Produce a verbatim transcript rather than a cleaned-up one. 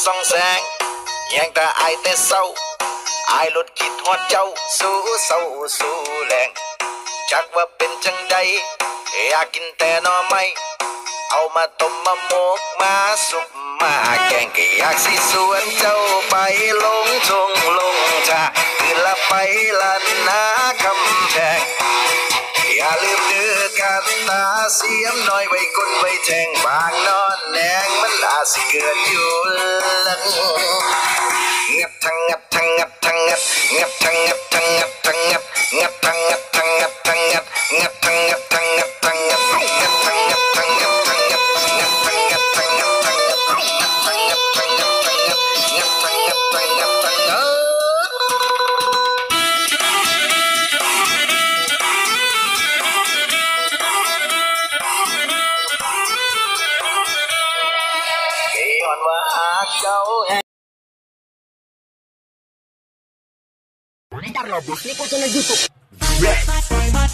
ส่องแสงแยงตาอายแต่เศร้าอายลดคิดฮอดเจ้าสู้เศร้าสู้แรงจักว่าเป็นจังใดอยากกินแต่หน่อไม้เอามาต้มมาหมกมาสุกมาแกงก็อยากสิสวนเจ้าไปลงทงลงทาคืนละไปละนาคำแพงอย่าลืมเดือกันตาเสียมน้อยไว้ก้นไว้แทงบางนอนแนงมันอาจสิเกิดอยู่ลังงับทั้งงับทั้งงับทั้งงับงับทั้งงับทั้งงับทั้งงับงับทั้งงับทั้งงับทั้งงับงับทั้งงับทั้งงับทั้งงับงับทั้งงับทั้งงับทั้งงับงับทั้งงับทั้งงับทั้งงับงับทั้งงับทั้งงับทั้งงับงับทั้งงับทั้งงับทั้งงับย้อนว่าหากเจ้า Darla Bos, ni kau channel YouTube.